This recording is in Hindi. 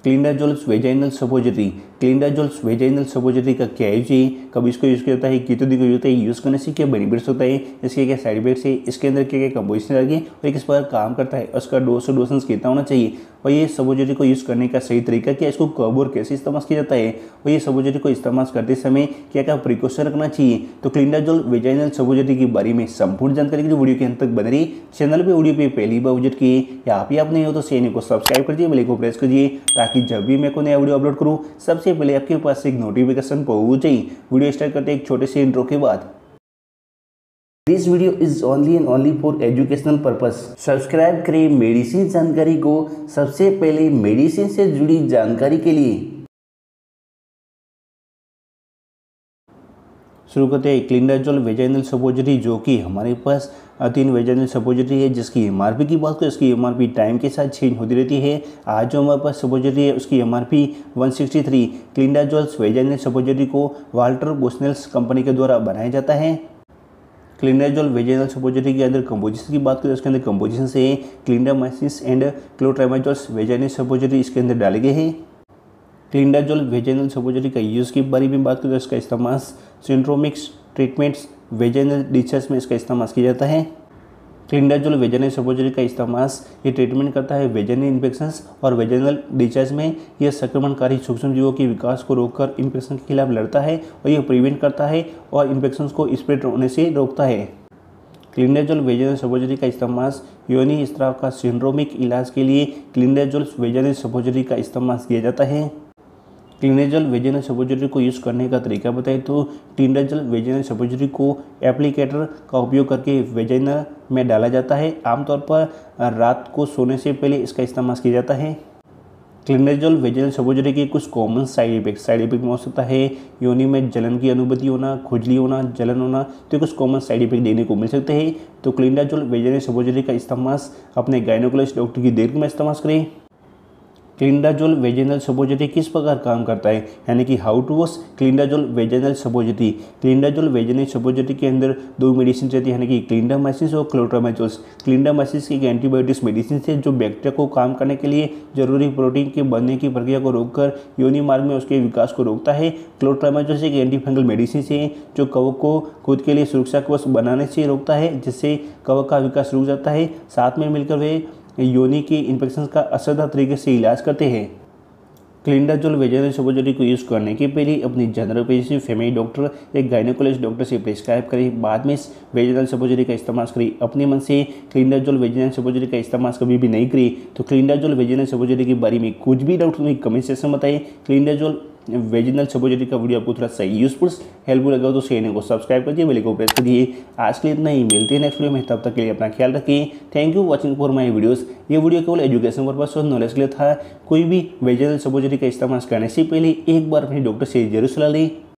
क्लिंडाजोल्स vaginal suppository. Clindazoles vaginal suppository का क्या यूज है, कब इसको यूज़ किया जाता है, कितने दिन का यूज होता है, यूज़ करने से क्या बेनिफिट्स होता है, इसके क्या साइड इफेक्ट्स है, इसके अंदर क्या क्या कंपोजिशन लगी और किस प्रकार काम करता है, उसका डोज और डोसेंस कितना होना चाहिए, और ये सपोजिटरी को यूज़ करने का सही तरीका क्या, इसको कब और कैसे इस्तेमाल किया जाता है, और ये सपोजिटरी को इस्तेमाल करते समय क्या क्या प्रिकॉशन रखना चाहिए। तो क्लिंडाजोल वेजाइनल सपोजिटरी के बारे में संपूर्ण जानकारी के लिए वीडियो के अंत तक बने रही। चैनल पे वीडियो पे पहली बार विजिट किए या आप ही आप नहीं हो तो चैनल को सब्सक्राइब कर दीजिए, बेल को प्रेस करिए ताकि जब भी मैं कोई नया वीडियो अपलोड करूँ सबसे पहले आपके पास एक नोटिफिकेशन पहुंच जाए। वीडियो स्टार्ट करते हैं एक छोटे से इंट्रो के बाद। This video is only and only for educational purpose. Subscribe करें मेडिसिन जानकारी को सबसे पहले मेडिसिन से जुड़ी जानकारी के लिए। शुरू करते हैं क्लिंडाजोल वेजाइनल सपोजिटरी, जो कि हमारे पास 3 वेजाइनल सपोजिटरी है, जिसकी एमआरपी की बात करें इसकी एमआरपी टाइम के साथ चेंज होती रहती है। आज जो हमारे पास सपोजिटरी है उसकी एमआरपी 163। क्लिंडाजोल्स वेजाइनल सपोजिटरी को वाल्टर बुशनेल्स कंपनी के द्वारा बनाया जाता है। क्लिंडाजोल वेजाइनल सपोजिटरी के अंदर कंपोजिशन की बात करें उसके अंदर कंपोजिशन से clindamycin and clotrimazoles vaginal suppository इसके अंदर डाले गए हैं। क्लिंडाजोल वेजाइनल सपोजिटरी का यूज़ के बारे में बात करें तो इसका इस्तेमाल सिंड्रोमिक्स ट्रीटमेंट्स वेजाइनल डिस्चार्ज में इसका इस्तेमाल किया जाता है। क्लिंडाजोल वेजाइनल सपोजिटरी का इस्तेमाल ये ट्रीटमेंट करता है वेजाइनल इन्फेक्शंस और वेजाइनल डिस्चार्ज में। यह संक्रमणकारी सूक्ष्म जीवों के विकास को रोककर इन्फेक्शन के खिलाफ लड़ता है और यह प्रिवेंट करता है और इन्फेक्शन को स्प्रेड होने से रोकता है। क्लिंडाजोल वेजाइनल सपोजिटरी का इस्तेमाल योनि स्त्राव का सिंड्रोमिक इलाज के लिए क्लिंडाजोल वेजाइनल सपोजिटरी का इस्तेमाल किया जाता है। क्लिंडाजोल वेजाइनल सपोजिटरी को यूज़ करने का तरीका बताएं तो क्लिंडाजोल वेजाइनल सपोजिटरी को एप्लीकेटर का उपयोग करके वेजाइना में डाला जाता है। आमतौर पर रात को सोने से पहले इसका इस्तेमाल किया जाता है। क्लिंडाजोल वेजाइनल सपोजिटरी के कुछ कॉमन साइड इफेक्ट में हो सकता है योनि में जलन की अनुभूति होना, खुजली होना, जलन होना, तो कुछ कॉमन साइड इफेक्ट देखने को मिल सकते हैं। तो क्लिंडाजोल वेजाइनल सपोजिटरी का इस्तेमाल अपने गायनोकोलॉजिस्ट डॉक्टर की देख में इस्तेमाल करें। क्लिंडाजोल वेजाइनल सपोजिटरी किस प्रकार काम करता है, यानी कि how to wash Clindazole vaginal suppository. Clindazole vaginal suppository के अंदर 2 मेडिसिन रहती है, यानी कि क्लिंडामाइसिन और क्लोट्रामाजोल्स। क्लिंडामाइसिन एक एंटीबायोटिक्स मेडिसिन है जो बैक्टीरिया को काम करने के लिए जरूरी प्रोटीन के बनने की प्रक्रिया को रोककर योनि मार्ग में उसके विकास को रोकता है। क्लोट्रामाजोल्स एक एंटीफंगल मेडिसिन है जो कवक को खुद के लिए सुरक्षा कवच बनाने से रोकता है, जिससे कवक का विकास रुक जाता है। साथ में मिलकर वे योनि के इन्फेक्शन का असरदार तरीके से इलाज करते हैं। क्लिंडाजोल वेजाइनल सपोजिटरी को यूज़ करने के पहले अपनी जनरल फिजिशियन, फैमिली डॉक्टर या गायनोकोलॉजिस्ट डॉक्टर से प्रिस्क्राइब करें, बाद में इस वेजाइनल सपोजिटरी का इस्तेमाल करें। अपने मन से क्लिंडाजोल वेजाइनल सपोजिटरी का इस्तेमाल कभी भी नहीं करें। तो क्लिंडाजोल वेजाइनल सपोजिटरी के बारे में कुछ भी डाउट में कमेंट सेक्शन में बताएं। क्लिंडाजोल वेजाइनल सपोजिटरी का वीडियो आपको थोड़ा सही यूजफुल हेल्पफुल लगा तो चैनल को सब्सक्राइब कर दिए, बेल को प्रेस कर दिए। आज के लिए इतना ही, मिलते हैं नेक्स्ट वीडियो में, तब तक के लिए अपना ख्याल रखें। Thank you watching for my videos. ये वीडियो केवल एजुकेशन पर्पस और नॉलेज के लिए था। कोई भी वेजाइनल सपोजिटरी का इस्तेमाल करने से पहले एक बार अपने डॉक्टर से जरूर सलाह लें।